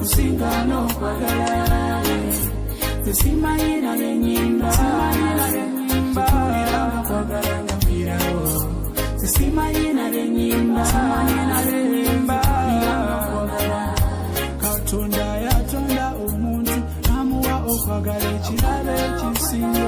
okusinga n'okwagala tesimanyina n'ennyimba zipuliranga kwagala nga mpirawo tesimanyina n'ennyimba zipuliranga kwagala Katonda yatonda omuntu amuwa okwagala ekirala ekisinga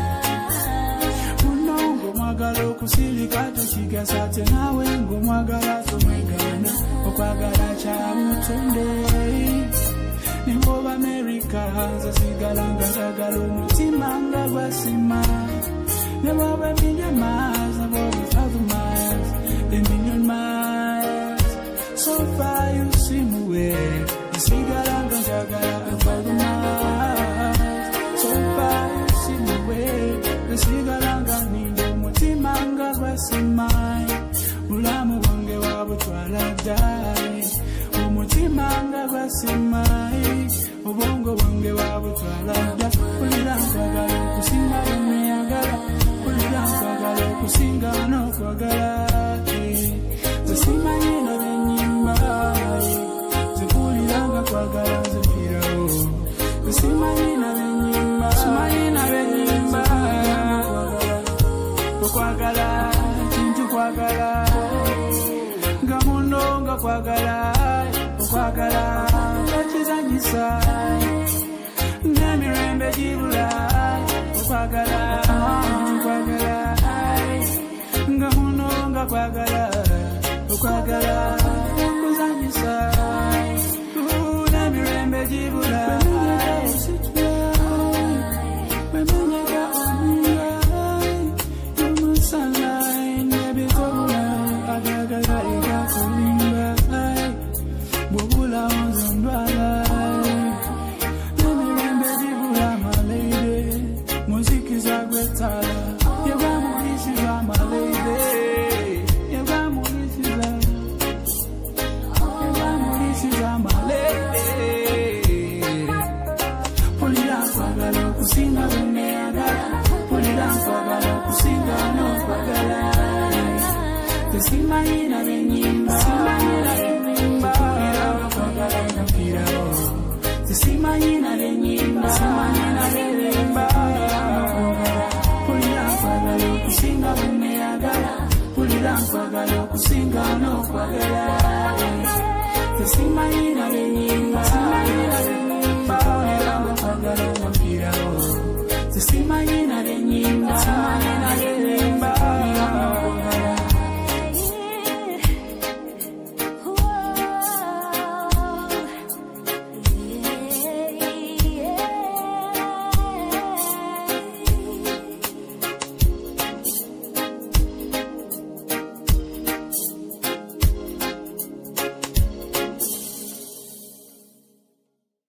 muno ng'omwagala okusirika tekigasa ate naawe ng'omwagala tomwegana okwagala kyamutonde nimboba America nze sigala nga njagala omutima nga gwasima ne bw'oba million miles ne bw'oba 1,000 miles a million miles so far you seem away sigala nga njagala 1,000 miles so far you seem away sigala nga ninda omutima nga gwasima bulamu bwange wabutwala ddala omutima nga gwasima obwongo bwange wabutwala dda pulira nkwagala okusinga bwenneyagala pulira nkwagala okusinga n'okwagala zesimanyina b'ennyimba zipuliranga kwagala zipirawo zesimanyina b'ennyimba okwagala kintu kwagala nga muno nga kwagala okwagala ekizanyisa n'emirembe gibula okwagala nga muno nga kwagala okwagala okuzanyisa n'emirembe gibula Simanyina n'ennyimba kwagala nga mpirawo simanyina n'ennyimba pulira nkwagala okusinga bwenneyagala pulira nkwagala okusinga n'okwagala